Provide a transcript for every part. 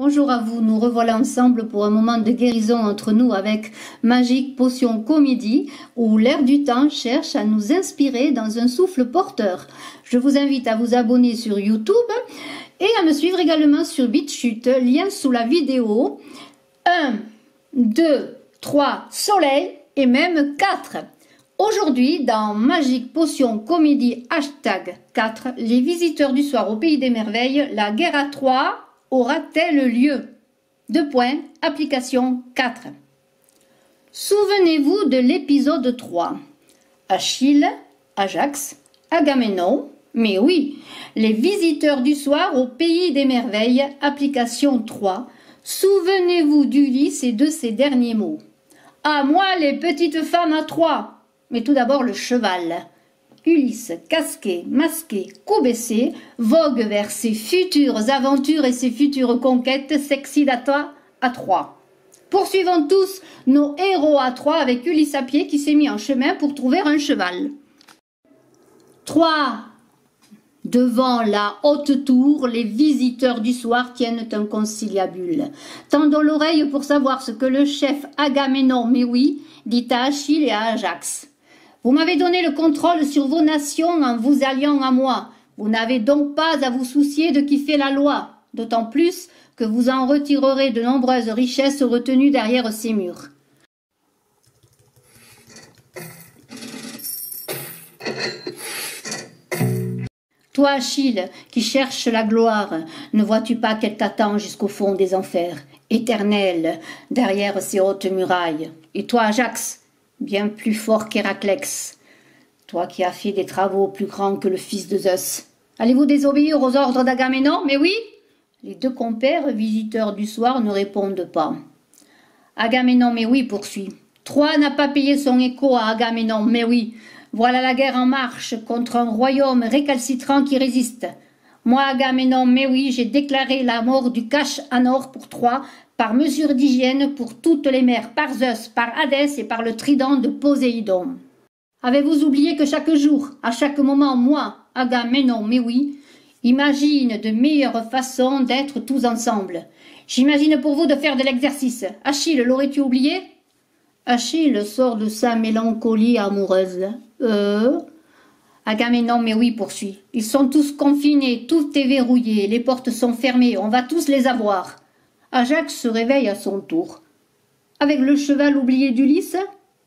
Bonjour à vous, nous revoilà ensemble pour un moment de guérison entre nous avec Magique Potion Comédie où l'air du temps cherche à nous inspirer dans un souffle porteur. Je vous invite à vous abonner sur YouTube et à me suivre également sur BitChute, lien sous la vidéo. 1, 2, 3, soleil et même 4. Aujourd'hui, dans Magique Potion Comédie #4, les visiteurs du soir au pays des merveilles, la guerre à 3 aura-t-elle lieu? Application 4. Souvenez-vous de l'épisode 3. Achille, Ajax, Agamemnon, mais oui, les visiteurs du soir au pays des merveilles, application 3. Souvenez-vous d'Ulysse et de ses derniers mots. À moi les petites femmes à 3. Mais tout d'abord le cheval. Ulysse, casqué, masqué, cou baissé, vogue vers ses futures aventures et ses futures conquêtes sexy d'Ata à 3. Poursuivons tous nos héros à 3 avec Ulysse à pied qui s'est mis en chemin pour trouver un cheval. 3. Devant la haute tour, les visiteurs du soir tiennent un conciliabule. Tendons l'oreille pour savoir ce que le chef Agamemnon, mais oui, dit à Achille et à Ajax. Vous m'avez donné le contrôle sur vos nations en vous alliant à moi. Vous n'avez donc pas à vous soucier de qui fait la loi, d'autant plus que vous en retirerez de nombreuses richesses retenues derrière ces murs. Toi, Achille, qui cherches la gloire, ne vois-tu pas qu'elle t'attend jusqu'au fond des enfers, éternelle, derrière ces hautes murailles? Et toi, Ajax, bien plus fort qu'Héraclès, toi qui as fait des travaux plus grands que le fils de Zeus, allez-vous désobéir aux ordres d'Agamemnon? Mais oui. Les deux compères, visiteurs du soir, ne répondent pas. Agamemnon, mais oui, poursuit. Troie n'a pas payé son écho à Agamemnon, mais oui. Voilà la guerre en marche contre un royaume récalcitrant qui résiste. Moi, Agamemnon, mais oui, j'ai déclaré la mort du cache en or pour Troie, par mesure d'hygiène pour toutes les mers, par Zeus, par Hadès et par le trident de Poséidon. Avez-vous oublié que chaque jour, à chaque moment, moi, Agamemnon, mais oui, imagine de meilleures façons d'être tous ensemble. J'imagine pour vous de faire de l'exercice. Achille, l'aurais-tu oublié? Achille sort de sa mélancolie amoureuse. Agamemnon, mais oui, poursuit. Ils sont tous confinés, tout est verrouillé, les portes sont fermées, on va tous les avoir. Ajax se réveille à son tour. Avec le cheval oublié d'Ulysse?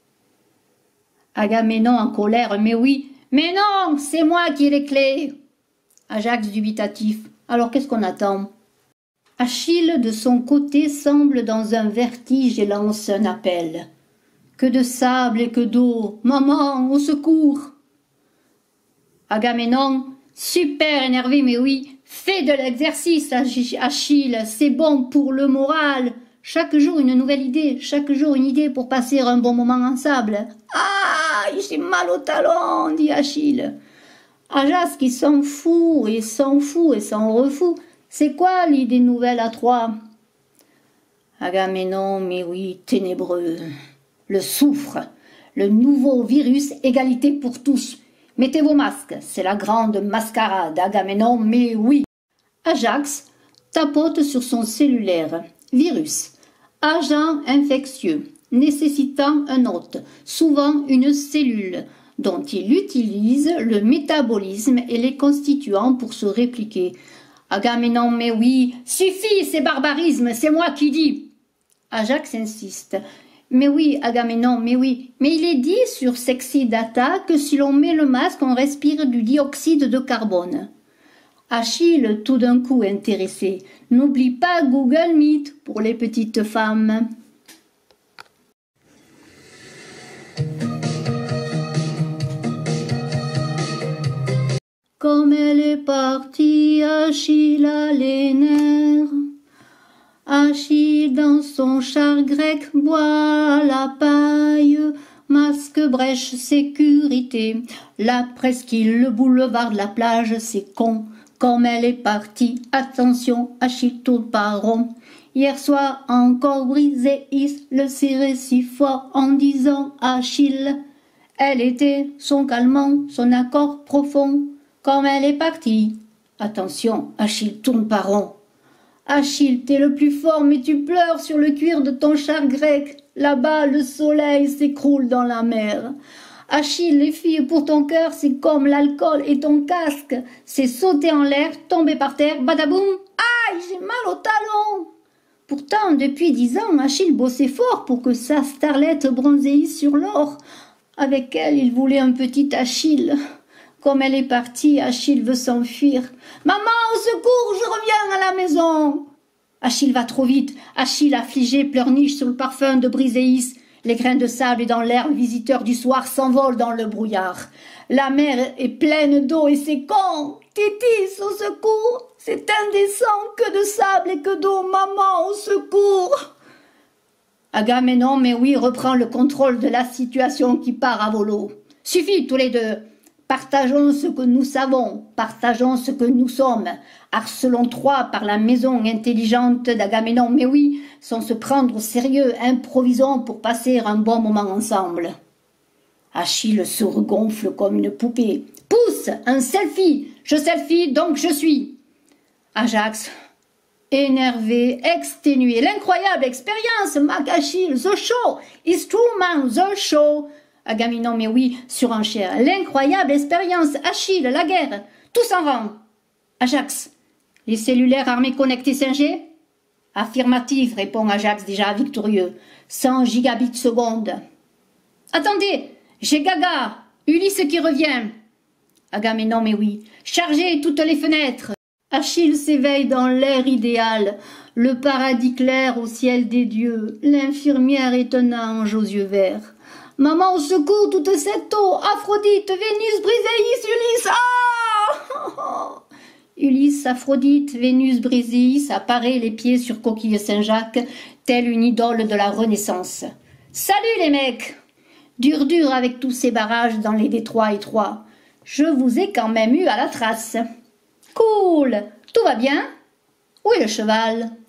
Agamemnon en colère, mais oui. Mais non, c'est moi qui ai les clés. Ajax dubitatif. Alors qu'est-ce qu'on attend? Achille, de son côté, semble dans un vertige et lance un appel. Que de sable et que d'eau. Maman, au secours! Agamemnon, super énervé, mais oui. Fais de l'exercice, Achille, c'est bon pour le moral. Chaque jour une nouvelle idée, chaque jour une idée pour passer un bon moment ensemble. Ah, j'ai mal au talon, dit Achille. Ajax qui s'en fout et s'en refout. C'est quoi l'idée nouvelle à 3? Agamemnon, mais oui, ténébreux. Le soufre, le nouveau virus, égalité pour tous. Mettez vos masques, c'est la grande mascarade, Agamemnon, mais oui. Ajax tapote sur son cellulaire. Virus. Agent infectieux, nécessitant un hôte, souvent une cellule, dont il utilise le métabolisme et les constituants pour se répliquer. Agamemnon, mais oui, suffit ces barbarismes, c'est moi qui dis. Ajax insiste. Mais oui, Agamemnon, mais oui. Mais il est dit sur Sexy Data que si l'on met le masque, on respire du dioxyde de carbone. Achille, tout d'un coup intéressé, n'oublie pas Google Meet pour les petites femmes. Comme elle est partie, Achille a les nerfs. Achille dans son char grec boit la paille, masque, brèche, sécurité, la presqu'île, le boulevard de la plage, c'est con, comme elle est partie, attention, Achille tourne pas rond. Hier soir encore brisé, il le serrait si fort en disant Achille, elle était son calmant, son accord profond, comme elle est partie, attention, Achille tourne pas rond. Achille, t'es le plus fort, mais tu pleures sur le cuir de ton char grec. Là-bas, le soleil s'écroule dans la mer. Achille, les filles, pour ton cœur, c'est comme l'alcool et ton casque. C'est sauter en l'air, tomber par terre, badaboum. Aïe, j'ai mal au talon. Pourtant, depuis 10 ans, Achille bossait fort pour que sa starlette bronzéisse sur l'or. Avec elle, il voulait un petit Achille. Comme elle est partie, Achille veut s'enfuir. « Maman, au secours, je reviens à la maison !» Achille va trop vite. Achille, affligé, pleurniche sur le parfum de Briséis. Les grains de sable dans l'air, le visiteur du soir s'envole dans le brouillard. La mer est pleine d'eau et c'est con. Titis, au secours! C'est indécent, que de sable et que d'eau, maman, au secours! Agamemnon, mais oui, reprend le contrôle de la situation qui part à volo. Suffit, tous les deux. Partageons ce que nous savons, partageons ce que nous sommes. Harcelons Troie par la maison intelligente d'Agamemnon, mais oui, sans se prendre au sérieux, improvisons pour passer un bon moment ensemble. Achille se regonfle comme une poupée. Pousse, un selfie, je selfie, donc je suis. Ajax, énervé, exténué, l'incroyable expérience, Mac Achille, the show, is true man, the show. Agamemnon, mais oui, surenchère. L'incroyable expérience, Achille, la guerre, tous en rang. Ajax, les cellulaires armés connectés 5G? Affirmatif, répond Ajax déjà victorieux. 100 gigabits seconde. Attendez, j'ai Gaga, Ulysse qui revient. Agamemnon, mais oui, chargez toutes les fenêtres. Achille s'éveille dans l'air idéal, le paradis clair au ciel des dieux. L'infirmière est un ange aux yeux verts. Maman, au secours, toute cette eau, Aphrodite, Vénus, Briséis, Ulysse, ah! Ulysse, Aphrodite, Vénus, Briséis apparaît les pieds sur coquille Saint-Jacques, telle une idole de la Renaissance. Salut les mecs! Dur avec tous ces barrages dans les détroits étroits. Je vous ai quand même eu à la trace. Cool! Tout va bien? Où est le cheval?